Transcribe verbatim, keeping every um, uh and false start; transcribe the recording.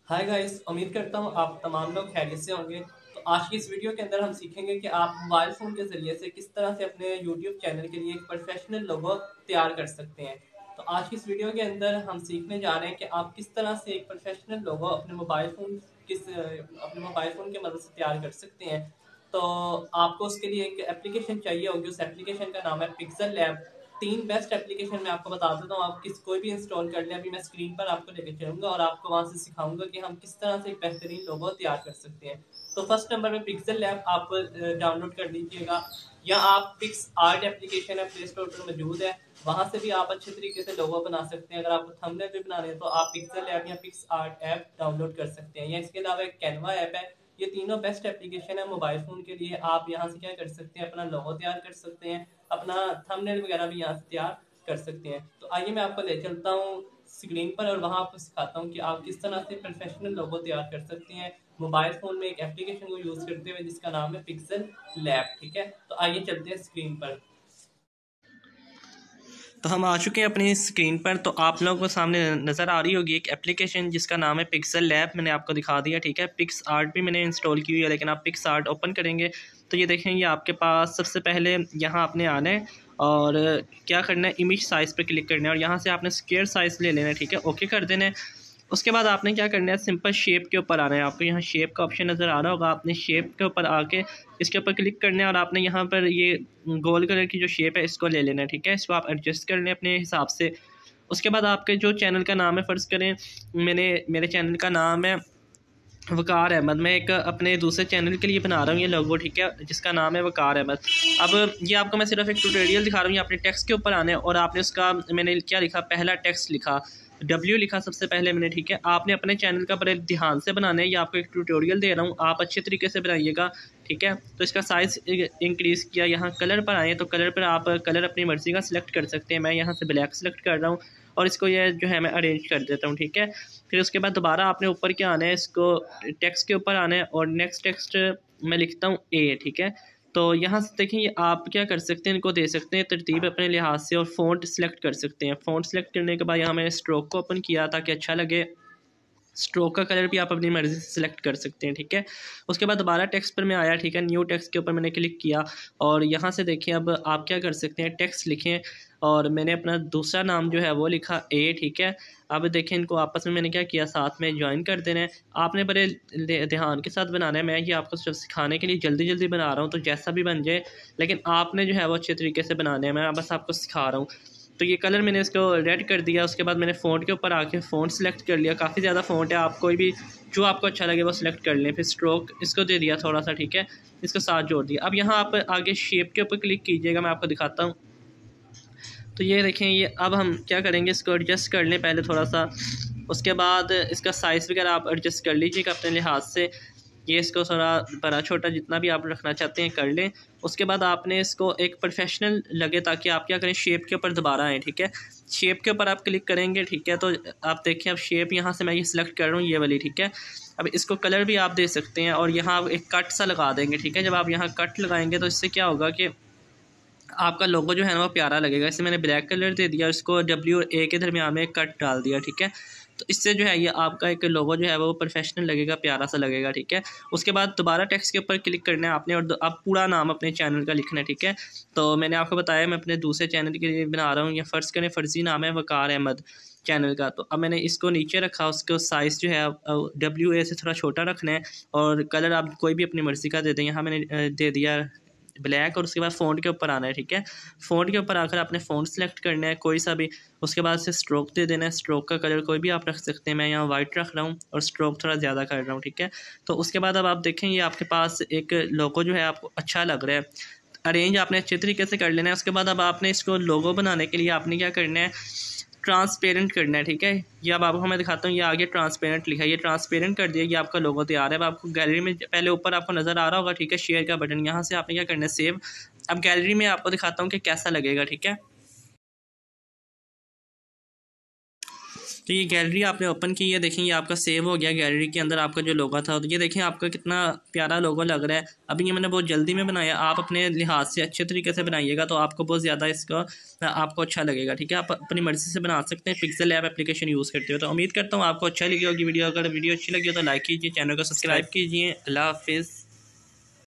Hi guys, उम्मीद करता हूँ आप तमाम लोग खैरियत से होंगे। तो आज की इस वीडियो के अंदर हम सीखेंगे कि आप मोबाइल फ़ोन के ज़रिए से किस तरह से अपने यूट्यूब चैनल के लिए एक प्रोफेशनल लोगो तैयार कर सकते हैं। तो आज की इस वीडियो के अंदर हम सीखने जा रहे हैं कि आप किस तरह से एक प्रोफेशनल लोगो अपने मोबाइल फ़ोन किस अपने मोबाइल फ़ोन की मदद से तैयार कर सकते हैं। तो आपको उसके लिए एक एप्लीकेशन चाहिए होगी। उस एप्लीकेशन का नाम है पिक्सल लैब। तीन बेस्ट एप्लीकेशन मैं आपको बता देता हूँ, आप किस कोई भी इंस्टॉल कर लें। अभी मैं स्क्रीन पर आपको लेकर चलूँगा और आपको वहाँ से सिखाऊंगा कि हम किस तरह से एक बेहतरीन लोगो तैयार कर सकते हैं। तो फर्स्ट नंबर पे पिक्सल लैब आप डाउनलोड कर लीजिएगा, या आप पिक्स आर्ट एप्लीकेशन है, प्ले स्टोर पर मौजूद है। वहाँ से भी आप अच्छे तरीके से लोगो बना सकते हैं। अगर आपको थंबनेल भी बनाने हैं तो आप पिक्सल लैब या पिक्स आर्ट ऐप डाउनलोड कर सकते हैं, या इसके अलावा एक कैनवा ऐप है। ये तीनों बेस्ट एप्लीकेशन है मोबाइल फ़ोन के लिए। आप यहाँ से क्या कर सकते हैं, अपना लोगो तैयार कर सकते हैं, अपना थंबनेल वगैरह भी यहाँ से तैयार कर सकते हैं। तो आइए मैं आपको ले चलता हूँ स्क्रीन पर और वहाँ आपको सिखाता हूँ कि आप किस तरह से प्रोफेशनल लोगो तैयार कर सकते हैं मोबाइल फ़ोन में एक एप्लीकेशन को यूज़ करते हुए जिसका नाम है पिक्सल लैब। ठीक है, तो आइए चलते हैं स्क्रीन पर। तो हम आ चुके हैं अपनी स्क्रीन पर। तो आप लोगों को सामने नज़र आ रही होगी एक एप्लीकेशन जिसका नाम है पिक्सल लैब। मैंने आपको दिखा दिया, ठीक है। पिक्स आर्ट भी मैंने इंस्टॉल की हुई है, लेकिन आप पिक्स आर्ट ओपन करेंगे तो ये देखें, ये आपके पास सबसे पहले यहाँ आपने आना है और क्या करना है, इमेज साइज़ पर क्लिक करना है और यहाँ से आपने स्क्वायर साइज़ ले लेना है, ठीक है। ओके कर देना है। उसके बाद आपने क्या करना है, सिंपल शेप के ऊपर आना है। आपको यहाँ शेप का ऑप्शन नज़र आ रहा होगा, आपने शेप के ऊपर आके इसके ऊपर क्लिक करना है और आपने यहाँ पर ये गोल कलर की जो शेप है इसको ले लेना है, ठीक है। इसको आप एडजस्ट कर लें अपने हिसाब से। उसके बाद आपके जो चैनल का नाम है, फ़र्ज़ करें मैंने मेरे चैनल का नाम है वकार अहमद। मैं एक अपने दूसरे चैनल के लिए बना रहा हूँ ये लोगो, ठीक है, जिसका नाम है वकार अहमद। अब ये आपको मैं सिर्फ एक ट्यूटोरियल दिखा रहा हूँ। ये आपने टेक्स्ट के ऊपर आना है और आपने उसका, मैंने क्या लिखा, पहला टेक्स्ट लिखा, डब्ल्यू लिखा सबसे पहले मैंने, ठीक है। आपने अपने चैनल का बड़े ध्यान से बनाना है। ये आपको एक ट्यूटोरियल दे रहा हूँ, आप अच्छे तरीके से बनाइएगा, ठीक है। तो इसका साइज़ इंक्रीज़ किया। यहाँ कलर पर आए तो कलर पर आप कलर अपनी मर्ज़ी का सिलेक्ट कर सकते हैं। मैं यहाँ से ब्लैक सेलेक्ट कर रहा हूँ और इसको ये जो है मैं अरेंज कर देता हूँ, ठीक है। फिर उसके बाद दोबारा आपने ऊपर क्या आना है, इसको टेक्स्ट के ऊपर आना है और नेक्स्ट टेक्स्ट मैं लिखता हूँ ए, ठीक है। तो यहाँ से देखें, ये आप क्या कर सकते हैं, इनको दे सकते हैं तरतीब अपने लिहाज से और फ़ॉन्ट सेलेक्ट कर सकते हैं। फ़ॉन्ट सेलेक्ट करने के बाद यहाँ मैंने स्ट्रोक को ओपन किया ताकि अच्छा लगे। स्ट्रोक का कलर भी आप अपनी मर्ज़ी से सिलेक्ट कर सकते हैं, ठीक है। उसके बाद दोबारा टेक्स्ट पर मैं आया, ठीक है। न्यू टेक्स्ट के ऊपर मैंने क्लिक किया और यहाँ से देखिए अब आप क्या कर सकते हैं, टेक्स्ट लिखें और मैंने अपना दूसरा नाम जो है वो लिखा ए, ठीक है। अब देखें, इनको आपस में मैंने क्या किया, साथ में ज्वाइन कर देना है। आपने बड़े ध्यान के साथ बनाना है। मैं ये आपको सिर्फ सिखाने के लिए जल्दी जल्दी बना रहा हूँ, तो जैसा भी बन जाए, लेकिन आपने जो है वो अच्छे तरीके से बनाना है। मैं बस आपको सिखा रहा हूँ। तो ये कलर मैंने इसको रेड कर दिया। उसके बाद मैंने फ़ॉन्ट के ऊपर आके फ़ॉन्ट सेलेक्ट कर लिया। काफ़ी ज़्यादा फ़ॉन्ट है, आप कोई भी जो आपको अच्छा लगे वो सिलेक्ट कर लें। फिर स्ट्रोक इसको दे दिया थोड़ा सा, ठीक है, इसको साथ जोड़ दिया। अब यहाँ आप आगे शेप के ऊपर क्लिक कीजिएगा, मैं आपको दिखाता हूँ। तो ये देखें, ये अब हम क्या करेंगे, इसको एडजस्ट कर लें पहले थोड़ा सा। उसके बाद इसका साइज़ वगैरह आप एडजस्ट कर लीजिएगा अपने लिहाज से। ये इसको थोड़ा बड़ा छोटा जितना भी आप रखना चाहते हैं कर लें। उसके बाद आपने इसको एक प्रोफेशनल लगे ताकि आप क्या करें, शेप के ऊपर दोबारा आएँ, ठीक है। शेप के ऊपर आप क्लिक करेंगे, ठीक है। तो आप देखिए, अब शेप यहाँ से मैं ये सिलेक्ट कर रहा हूँ, ये वाली, ठीक है। अब इसको कलर भी आप दे सकते हैं और यहाँ आप एक कट सा लगा देंगे, ठीक है। जब आप यहाँ कट लगाएंगे तो इससे क्या होगा कि आपका लोगो जो है ना वो प्यारा लगेगा। इससे मैंने ब्लैक कलर दे दिया, इसको डब्ल्यू और ए के दरमियान में एक कट डाल दिया, ठीक है। तो इससे जो है ये आपका एक लोगो जो है वो प्रोफेशनल लगेगा, प्यारा सा लगेगा, ठीक है। उसके बाद दोबारा टेक्स्ट के ऊपर क्लिक करना है आपने और अब पूरा नाम अपने चैनल का लिखना है, ठीक है। तो मैंने आपको बताया मैं अपने दूसरे चैनल के लिए बना रहा हूँ। ये फ़र्ज़ करें फ़र्ज़ी नाम है वकार अहमद चैनल का। तो अब मैंने इसको नीचे रखा, उसको साइज़ जो है डब्ल्यू ए से थोड़ा छोटा रखना है और कलर आप कोई भी अपनी मर्ज़ी का दे दें। यहाँ मैंने दे दिया ब्लैक और उसके बाद फ़ॉन्ट के ऊपर आना है, ठीक है। फ़ॉन्ट के ऊपर आकर आपने फ़ॉन्ट सेलेक्ट करना है कोई सा भी। उसके बाद से स्ट्रोक दे देना है, स्ट्रोक का कलर कोई भी आप रख सकते हैं। मैं यहाँ वाइट रख रहा हूँ और स्ट्रोक थोड़ा ज़्यादा कर रहा हूँ, ठीक है। तो उसके बाद अब आप देखें, ये आपके पास एक लोगो जो है आपको अच्छा लग रहा है। अरेंज आपने अच्छे तरीके से कर लेना है। उसके बाद अब आपने इसको लोगो बनाने के लिए आपने क्या करना है, ट्रांसपेरेंट करना है, ठीक है। ये अब आपको मैं दिखाता हूँ, ये आगे ट्रांसपेरेंट लिखा है, ये ट्रांसपेरेंट कर दिया, ये आपका लोगो तैयार है। अब आपको गैलरी में पहले ऊपर आपको नज़र आ रहा होगा, ठीक है, शेयर का बटन, यहाँ से आपने क्या करना है, सेव। अब गैलरी में आपको दिखाता हूँ कि कैसा लगेगा, ठीक है। तो ये गैलरी आपने ओपन की है, देखें ये आपका सेव हो गया गैलरी के अंदर आपका जो लोगो था। तो ये देखें आपका कितना प्यारा लोगो लग रहा है। अभी ये मैंने बहुत जल्दी में बनाया, आप अपने लिहाज से अच्छे तरीके से बनाइएगा तो आपको बहुत ज़्यादा इसका आपको अच्छा लगेगा, ठीक है। आप अपनी मर्ज़ी से बना सकते हैं पिक्सेल लैब एप्लीकेशन यूज़ करते हो। तो उम्मीद करता हूँ आपको अच्छा लगी होगी वीडियो। अगर वीडियो अच्छी लगी हो तो लाइक कीजिए, चैनल को सब्सक्राइब कीजिए। अल्लाह हाफिज़।